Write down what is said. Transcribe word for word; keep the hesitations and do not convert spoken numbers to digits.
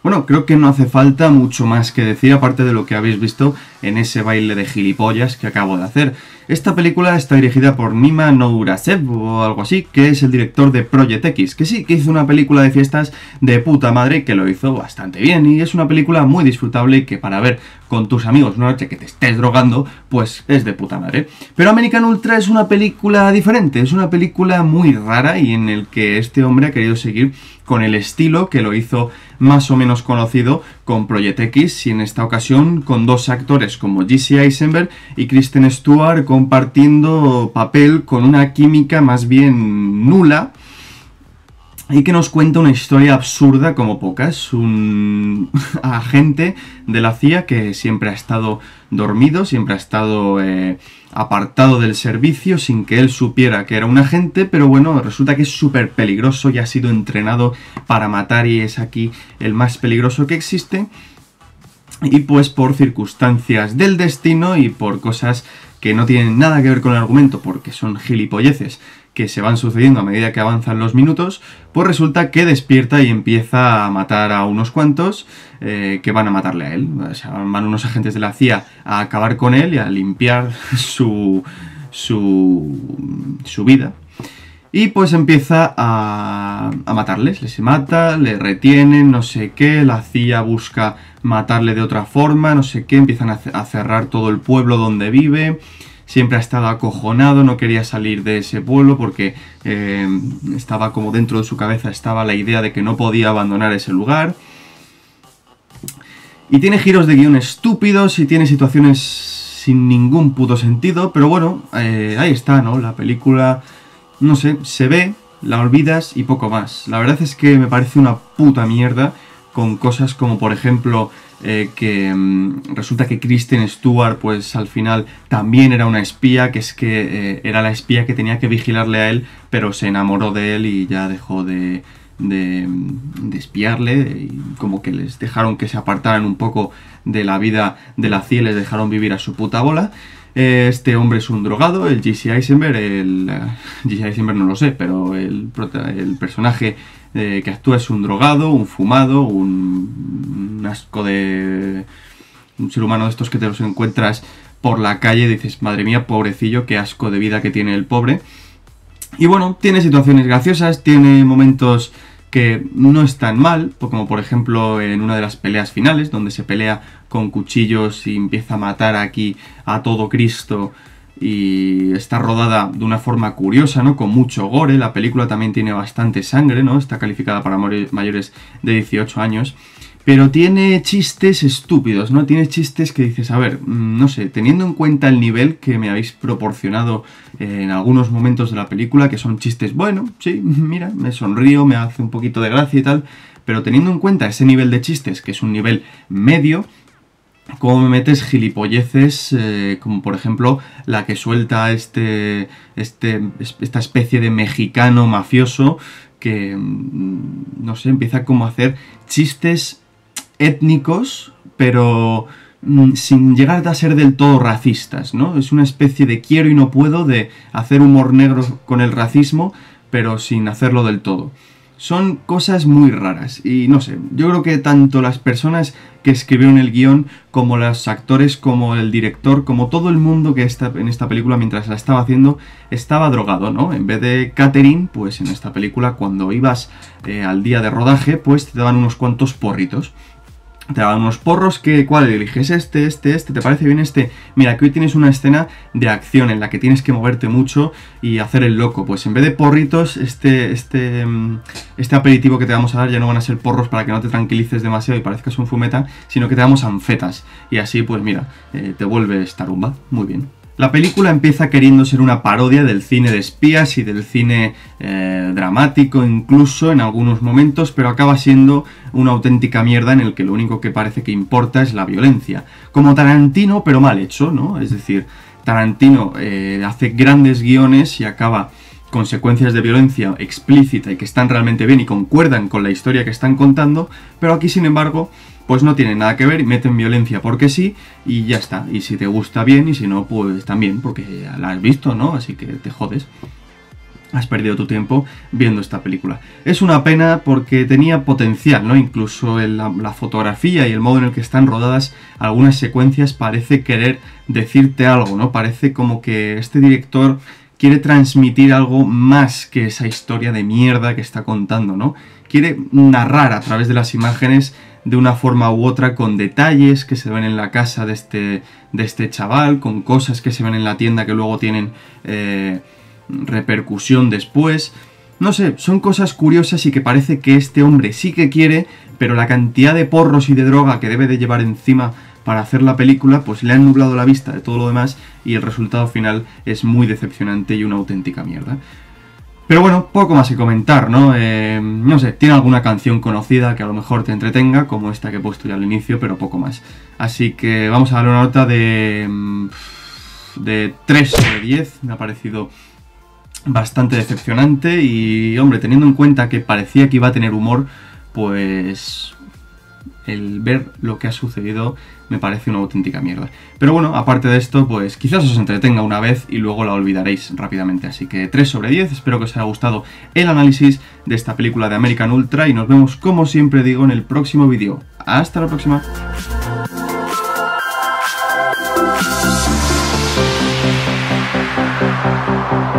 Bueno, creo que no hace falta mucho más que decir, aparte de lo que habéis visto en ese baile de gilipollas que acabo de hacer. Esta película está dirigida por Nima Nourazev o algo así, que es el director de Project X, que sí, que hizo una película de fiestas de puta madre, que lo hizo bastante bien, y es una película muy disfrutable y que para ver con tus amigos una noche que te estés drogando, pues es de puta madre. Pero American Ultra es una película diferente, es una película muy rara y en el que este hombre ha querido seguir con el estilo que lo hizo más o menos conocido con Project X, y en esta ocasión con dos actores como Jesse Eisenberg y Kristen Stewart compartiendo papel con una química más bien nula, y que nos cuenta una historia absurda como pocas. Un agente de la C I A que siempre ha estado dormido, siempre ha estado eh, apartado del servicio sin que él supiera que era un agente, pero bueno, resulta que es súper peligroso y ha sido entrenado para matar y es aquí el más peligroso que existe. Y pues por circunstancias del destino y por cosas que no tienen nada que ver con el argumento, porque son gilipolleces que se van sucediendo a medida que avanzan los minutos, pues resulta que despierta y empieza a matar a unos cuantos eh, que van a matarle a él. O sea, van unos agentes de la C I A a acabar con él y a limpiar su, su, su vida. Y pues empieza a, a matarles, les mata, le retienen, no sé qué, la C I A busca matarle de otra forma, no sé qué, empiezan a, a cerrar todo el pueblo donde vive. Siempre ha estado acojonado, no quería salir de ese pueblo porque eh, estaba como dentro de su cabeza, estaba la idea de que no podía abandonar ese lugar. Y tiene giros de guión estúpidos y tiene situaciones sin ningún puto sentido, pero bueno, eh, ahí está, ¿no? La película, no sé, se ve, la olvidas y poco más. La verdad es que me parece una puta mierda, con cosas como por ejemplo eh, que mmm, resulta que Kristen Stewart pues al final también era una espía, que es que eh, era la espía que tenía que vigilarle a él, pero se enamoró de él y ya dejó de, de, de espiarle, y como que les dejaron que se apartaran un poco de la vida de la C I A y les dejaron vivir a su puta bola. Este hombre es un drogado, el Jesse Eisenberg, el uh, Jesse Eisenberg no lo sé, pero el, el personaje eh, que actúa es un drogado, un fumado, un, un asco de... un ser humano de estos que te los encuentras por la calle y dices, madre mía, pobrecillo, qué asco de vida que tiene el pobre. Y bueno, tiene situaciones graciosas, tiene momentos que no están mal, como por ejemplo en una de las peleas finales, donde se pelea con cuchillos y empieza a matar aquí a todo Cristo, y está rodada de una forma curiosa, ¿no? Con mucho gore. La película también tiene bastante sangre, ¿no? Está calificada para mayores de dieciocho años. Pero tiene chistes estúpidos, ¿no? Tiene chistes que dices, a ver, no sé, teniendo en cuenta el nivel que me habéis proporcionado en algunos momentos de la película, que son chistes, bueno, sí, mira, me sonrío, me hace un poquito de gracia y tal, pero teniendo en cuenta ese nivel de chistes, que es un nivel medio, ¿cómo me metes gilipolleces, eh, como por ejemplo la que suelta este, este, esta especie de mexicano mafioso que, no sé, empieza como a hacer chistes étnicos, pero mm, sin llegar a ser del todo racistas, ¿no? Es una especie de quiero y no puedo de hacer humor negro con el racismo, pero sin hacerlo del todo. Son cosas muy raras y no sé, yo creo que tanto las personas que escribieron el guión, como los actores, como el director, como todo el mundo que está en esta película mientras la estaba haciendo, estaba drogado, ¿no? En vez de catering, pues en esta película cuando ibas eh, al día de rodaje, pues te daban unos cuantos porritos. Te daban unos porros que, ¿cuál eliges? Este, este, este, ¿te parece bien este? Mira, que hoy tienes una escena de acción en la que tienes que moverte mucho y hacer el loco. Pues en vez de porritos, este, este, este aperitivo que te vamos a dar ya no van a ser porros para que no te tranquilices demasiado y parezcas un fumeta, sino que te damos anfetas. Y así, pues mira, eh, te vuelves tarumba. Muy bien. La película empieza queriendo ser una parodia del cine de espías y del cine eh, dramático incluso en algunos momentos, pero acaba siendo una auténtica mierda en el que lo único que parece que importa es la violencia. Como Tarantino, pero mal hecho, ¿no? Es decir, Tarantino eh, hace grandes guiones y acaba con secuencias de violencia explícita y que están realmente bien y concuerdan con la historia que están contando, pero aquí, sin embargo, pues no tienen nada que ver y meten violencia porque sí y ya está. Y si te gusta bien y si no, pues también, porque la has visto, ¿no? Así que te jodes. has perdido tu tiempo viendo esta película. Es una pena porque tenía potencial, ¿no? Incluso en la, la fotografía y el modo en el que están rodadas algunas secuencias parece querer decirte algo, ¿no? Parece como que este director quiere transmitir algo más que esa historia de mierda que está contando, ¿no? Quiere narrar a través de las imágenes de una forma u otra, con detalles que se ven en la casa de este, de este chaval, con cosas que se ven en la tienda que luego tienen eh, repercusión después. No sé, son cosas curiosas y que parece que este hombre sí que quiere, pero la cantidad de porros y de droga que debe de llevar encima para hacer la película, pues le han nublado la vista de todo lo demás y el resultado final es muy decepcionante y una auténtica mierda. Pero bueno, poco más que comentar, ¿no? Eh, no sé, tiene alguna canción conocida que a lo mejor te entretenga, como esta que he puesto ya al inicio, pero poco más. Así que vamos a darle una nota de, de tres sobre diez, me ha parecido bastante decepcionante y, hombre, teniendo en cuenta que parecía que iba a tener humor, pues el ver lo que ha sucedido me parece una auténtica mierda. Pero bueno, aparte de esto, pues quizás os entretenga una vez y luego la olvidaréis rápidamente. Así que tres sobre diez, espero que os haya gustado el análisis de esta película de American Ultra y nos vemos, como siempre digo, en el próximo vídeo. ¡Hasta la próxima! We'll be right back.